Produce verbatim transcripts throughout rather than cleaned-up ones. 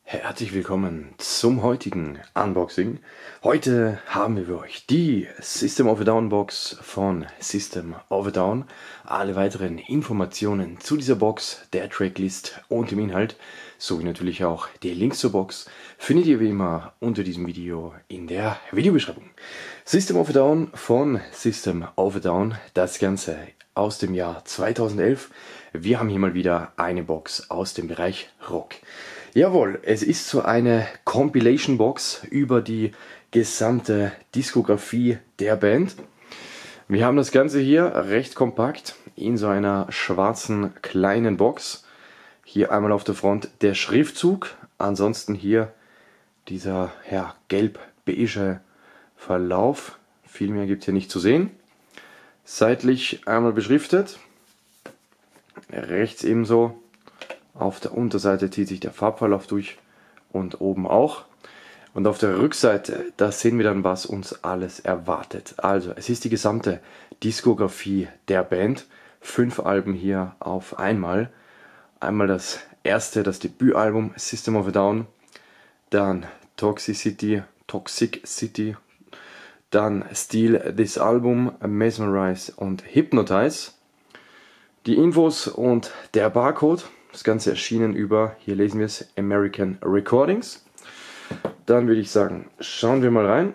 Herzlich willkommen zum heutigen Unboxing. Heute haben wir für euch die System of a Down Box von System of a Down. Alle weiteren Informationen zu dieser Box, der Tracklist und dem Inhalt, sowie natürlich auch die Links zur Box, findet ihr wie immer unter diesem Video in der Videobeschreibung. System of a Down von System of a Down, das Ganze aus dem Jahr zweitausendelf. Wir haben hier mal wieder eine Box aus dem Bereich Rock. Jawohl, es ist so eine Compilation Box über die gesamte Diskografie der Band. Wir haben das Ganze hier recht kompakt in so einer schwarzen kleinen Box. Hier einmal auf der Front der Schriftzug, ansonsten hier dieser ja, gelb-beige Verlauf. Viel mehr gibt es hier nicht zu sehen. Seitlich einmal beschriftet, rechts ebenso. Auf der Unterseite zieht sich der Farbverlauf durch und oben auch. Und auf der Rückseite, da sehen wir dann, was uns alles erwartet. Also, es ist die gesamte Diskografie der Band. Fünf Alben hier auf einmal. Einmal das erste, das Debütalbum System of a Down. Dann Toxicity, Toxic City. Dann Steal This Album, Mesmerize und Hypnotize. Die Infos und der Barcode. Das Ganze erschienen über, hier lesen wir es, American Recordings. Dann würde ich sagen, schauen wir mal rein.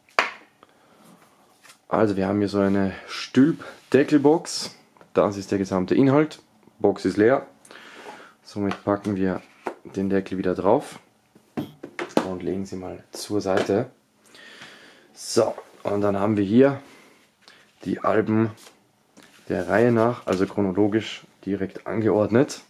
Also wir haben hier so eine Stülpdeckelbox. Das ist der gesamte Inhalt. Box ist leer. Somit packen wir den Deckel wieder drauf und legen sie mal zur Seite. So, und dann haben wir hier die Alben der Reihe nach, also chronologisch direkt angeordnet.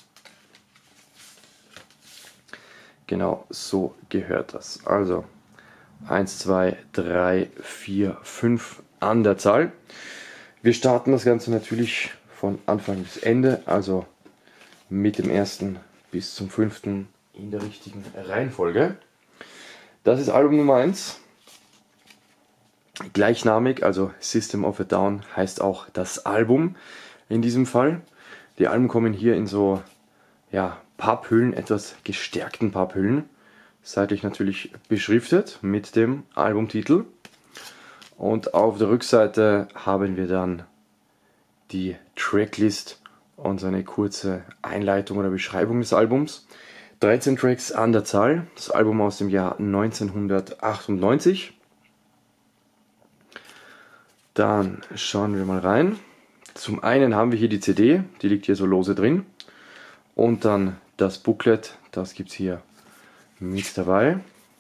Genau, so gehört das. Also eins, zwei, drei, vier, fünf an der Zahl. Wir starten das Ganze natürlich von Anfang bis Ende, also mit dem ersten bis zum fünften in der richtigen Reihenfolge. Das ist Album Nummer eins. Gleichnamig, also System of a Down heißt auch das Album in diesem Fall. Die Alben kommen hier in so, ja, Papphüllen, etwas gestärkten Papphüllen, seitlich natürlich beschriftet mit dem Albumtitel. Und auf der Rückseite haben wir dann die Tracklist und so eine kurze Einleitung oder Beschreibung des Albums. dreizehn Tracks an der Zahl, das Album aus dem Jahr neunzehnhundertachtundneunzig. Dann schauen wir mal rein. Zum einen haben wir hier die C D, die liegt hier so lose drin. Und dann das Booklet, das gibt es hier mit dabei.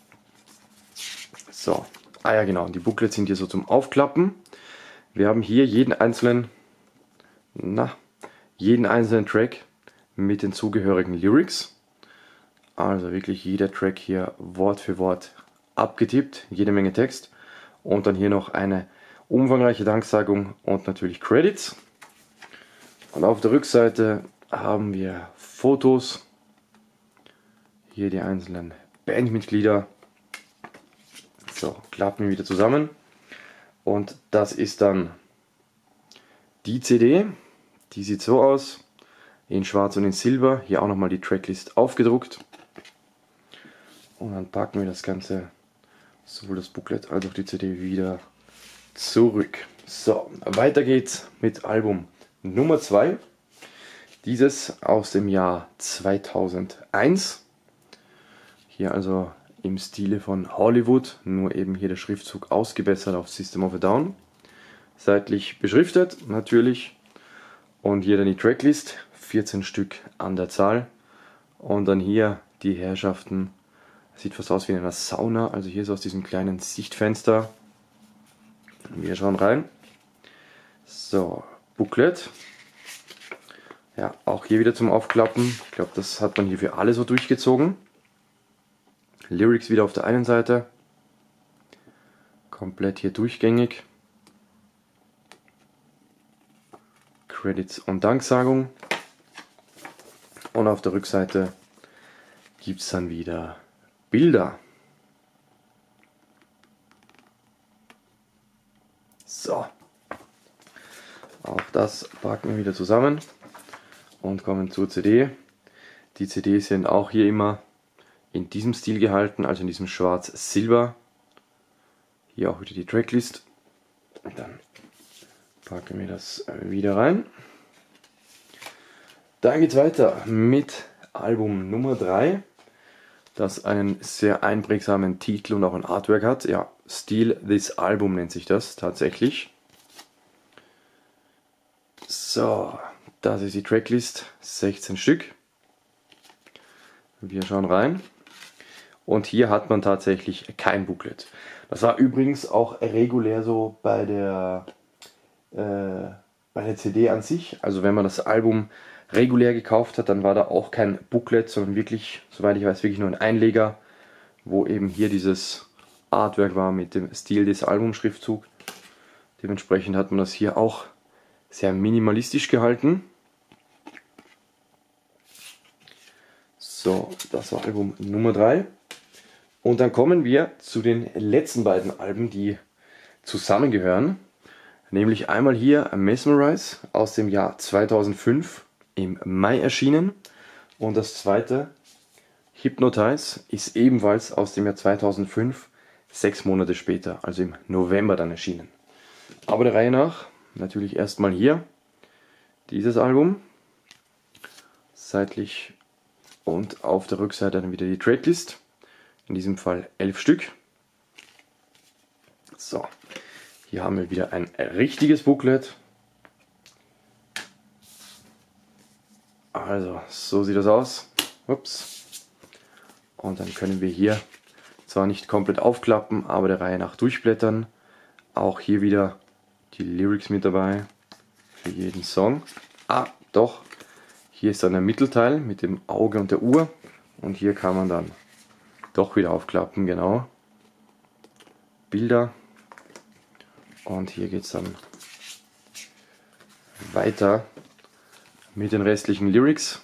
So, ah ja genau, die Booklets sind hier so zum Aufklappen. Wir haben hier jeden einzelnen, na, jeden einzelnen Track mit den zugehörigen Lyrics. Also wirklich jeder Track hier Wort für Wort abgetippt, jede Menge Text. Und dann hier noch eine umfangreiche Danksagung und natürlich Credits. Und auf der Rückseite haben wir Fotos, hier die einzelnen Bandmitglieder. So, klappen wir wieder zusammen. Und das ist dann die C D. Die sieht so aus, in schwarz und in silber. Hier auch nochmal die Tracklist aufgedruckt. Und dann packen wir das Ganze, sowohl das Booklet als auch die C D, wieder zurück. So, weiter geht's mit Album Nummer zwei. Dieses aus dem Jahr zweitausendeins. Hier also im Stile von Hollywood, nur eben hier der Schriftzug ausgebessert auf System of a Down. Seitlich beschriftet natürlich. Und hier dann die Tracklist, vierzehn Stück an der Zahl. Und dann hier die Herrschaften. Sieht fast aus wie in einer Sauna, also hier so aus diesem kleinen Sichtfenster. Wir schauen rein. So, Booklet. Ja, auch hier wieder zum Aufklappen. Ich glaube, das hat man hier für alle so durchgezogen. Lyrics wieder auf der einen Seite. Komplett hier durchgängig. Credits und Danksagung. Und auf der Rückseite gibt es dann wieder Bilder. So. Auch das packen wir wieder zusammen und kommen zur C D. Die C Ds sind auch hier immer in diesem Stil gehalten, also in diesem Schwarz-Silber. Hier auch wieder die Tracklist. Und dann packen wir das wieder rein. Dann geht es weiter mit Album Nummer drei, das einen sehr einprägsamen Titel und auch ein Artwork hat. Ja, Steal This Album nennt sich das tatsächlich. So, das ist die Tracklist, sechzehn Stück. Wir schauen rein. Und hier hat man tatsächlich kein Booklet. Das war übrigens auch regulär so bei der, äh, bei der C D an sich. Also wenn man das Album regulär gekauft hat, dann war da auch kein Booklet, sondern wirklich, soweit ich weiß, wirklich nur ein Einleger, wo eben hier dieses Artwork war mit dem Stil des Albumschriftzug. Dementsprechend hat man das hier auch sehr minimalistisch gehalten. So, das war Album Nummer drei. Und dann kommen wir zu den letzten beiden Alben, die zusammengehören. Nämlich einmal hier Mesmerize aus dem Jahr zweitausendfünf, im Mai erschienen. Und das zweite, Hypnotize, ist ebenfalls aus dem Jahr zweitausendfünf, sechs Monate später, also im November dann erschienen. Aber der Reihe nach, natürlich erstmal hier dieses Album, seitlich und auf der Rückseite dann wieder die Tracklist. In diesem Fall elf Stück. So, hier haben wir wieder ein richtiges Booklet. Also, so sieht das aus. Ups. Und dann können wir hier zwar nicht komplett aufklappen, aber der Reihe nach durchblättern. Auch hier wieder die Lyrics mit dabei für jeden Song. Ah, doch. Hier ist dann der Mittelteil mit dem Auge und der Uhr. Und hier kann man dann doch wieder aufklappen, genau. Bilder. Und hier geht es dann weiter mit den restlichen Lyrics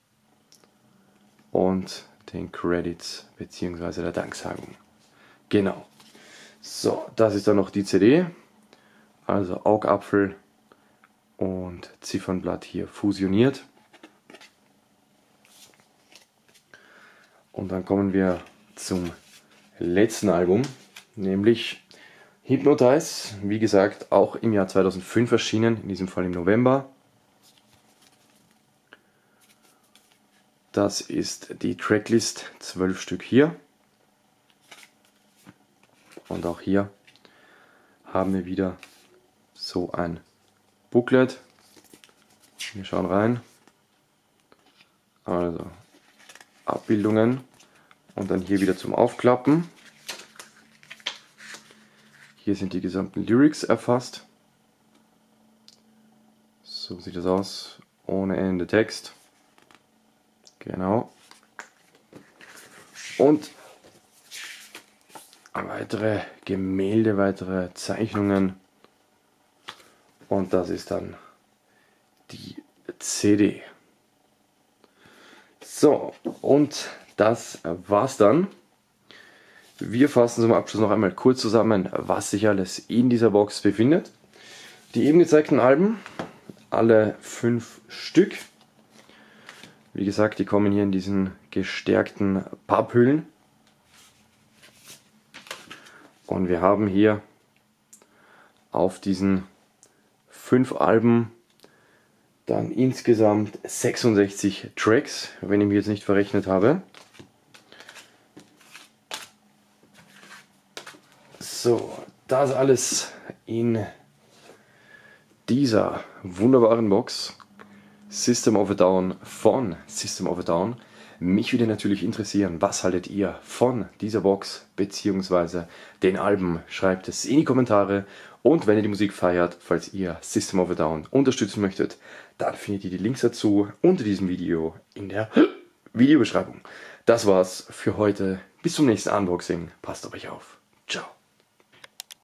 und den Credits bzw. der Danksagung. Genau. So, das ist dann noch die C D. Also Augapfel und Ziffernblatt hier fusioniert. Und dann kommen wir zum letzten Album, nämlich Hypnotize, wie gesagt, auch im Jahr zweitausendfünf erschienen, in diesem Fall im November. Das ist die Tracklist, zwölf Stück hier. Und auch hier haben wir wieder so ein Booklet. Wir schauen rein. Also Abbildungen und dann hier wieder zum Aufklappen. Hier sind die gesamten Lyrics erfasst. So sieht das aus, ohne Ende Text. Genau. Und weitere Gemälde, weitere Zeichnungen. Und das ist dann die C D. So, und das war's dann. Wir fassen zum Abschluss noch einmal kurz zusammen, was sich alles in dieser Box befindet. Die eben gezeigten Alben, alle fünf Stück. Wie gesagt, die kommen hier in diesen gestärkten Papphüllen. Und wir haben hier auf diesen fünf Alben dann insgesamt sechsundsechzig Tracks, wenn ich mich jetzt nicht verrechnet habe. So, das alles in dieser wunderbaren Box System of a Down von System of a Down. Mich würde natürlich interessieren, was haltet ihr von dieser Box bzw. den Alben? Schreibt es in die Kommentare und wenn ihr die Musik feiert, falls ihr System of a Down unterstützen möchtet, dann findet ihr die Links dazu unter diesem Video in der Videobeschreibung. Das war's für heute. Bis zum nächsten Unboxing. Passt auf euch auf. Ciao.